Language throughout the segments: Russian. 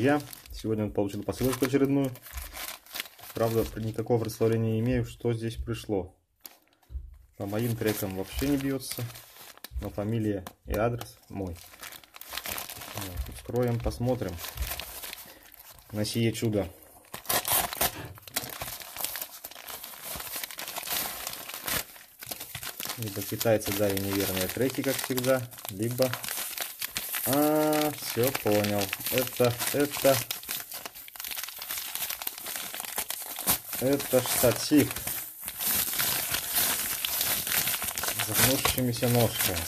друзья! Сегодня он получил посылку очередную. Правда, никакого представления не имею, что здесь пришло. По моим трекам вообще не бьется, но фамилия и адрес мой. Вот, вскроем, посмотрим на сие чудо. Либо китайцы дали неверные треки, как всегда, либо... все понял. Это штатив с загнувшимися ножками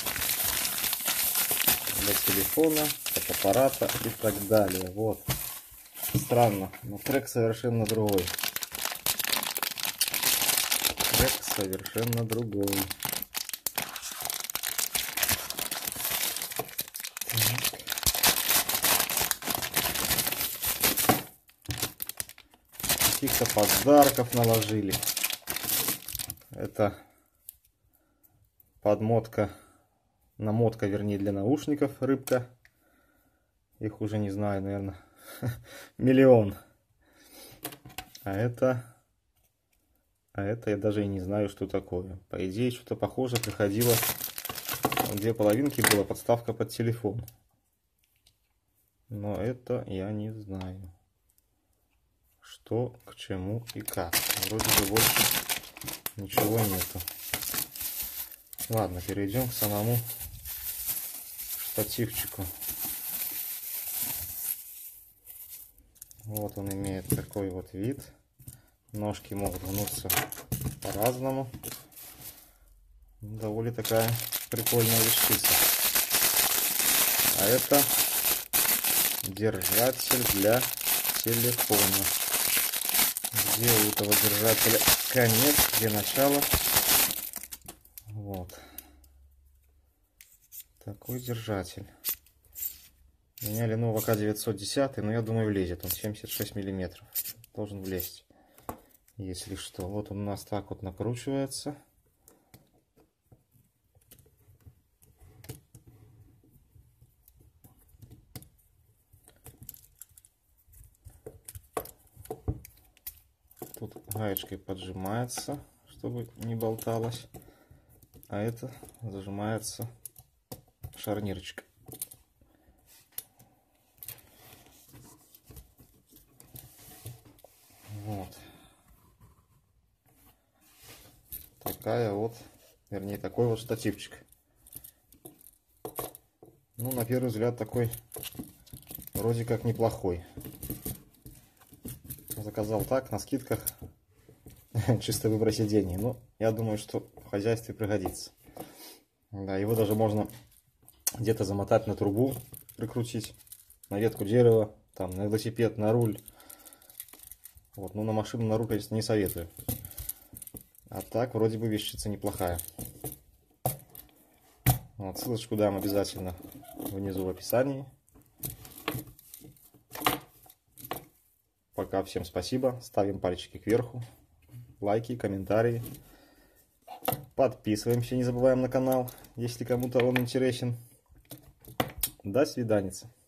для телефона, фотоаппарата и так далее. Вот. Странно, но трек совершенно другой. Трек совершенно другой. Каких-то подарков наложили. Это подмотка, намотка, вернее, для наушников, рыбка. Их уже не знаю, наверное, миллион. А это я даже и не знаю, что такое. По идее, что-то похоже приходило. Две половинки была подставка под телефон. Но это я не знаю. Что, к чему и как. Вроде бы больше ничего нету. Ладно, перейдем к самому штативчику. Вот он имеет такой вот вид. Ножки могут гнуться по-разному. Довольно такая прикольная вещица. А это держатель для телефона. Где у этого держателя конец, где начало? Вот. Такой держатель. У меня Lenovo K910, но я думаю влезет. Он 76 миллиметров. Должен влезть. Если что. Вот он у нас так вот накручивается. Тут гаечкой поджимается, чтобы не болталось. А это зажимается шарнирочкой. Вот. Такая вот, вернее, такой вот штативчик. Ну, на первый взгляд, такой вроде как неплохой. Заказал так, на скидках, чисто выбросить деньги. Но я думаю, что в хозяйстве пригодится. Да, его даже можно где-то замотать на трубу, прикрутить, на ветку дерева, там, на велосипед, на руль. Вот, ну, на машину, на руль, конечно, не советую. А так, вроде бы вещица неплохая. Вот, ссылочку дам обязательно внизу в описании. Пока всем спасибо. Ставим пальчики кверху. Лайки, комментарии. Подписываемся, не забываем на канал, если кому-то он интересен. До свидания.